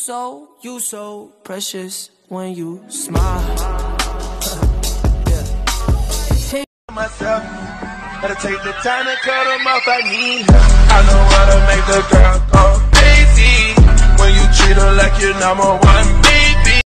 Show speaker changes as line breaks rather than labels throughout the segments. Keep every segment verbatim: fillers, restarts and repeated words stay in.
so, you so precious when you smile. Yeah. Hey.
Myself, gotta take the time to cut them off. I need help. I know how to make the girl go crazy when you treat her like your number one baby.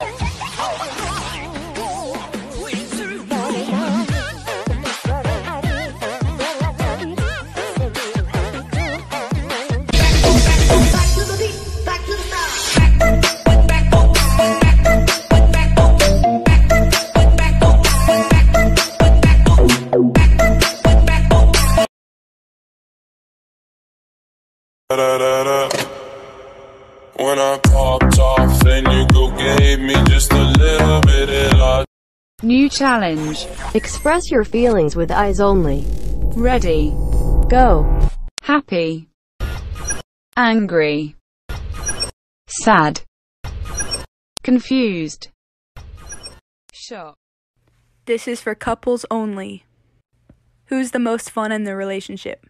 Da, da, da. When I popped off and you go gave me just a little bit of love.
New challenge.
Express your feelings with eyes only.
Ready.
Go.
Happy. Angry. Sad. Confused. Shocked.
This is for couples only. Who's the most fun in the relationship?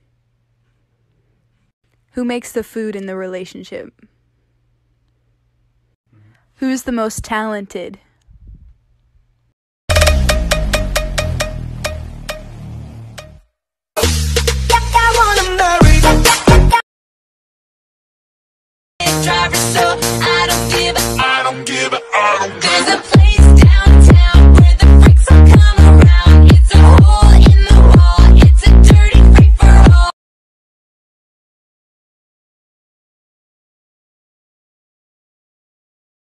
Who makes the food in the relationship? Who's the most talented?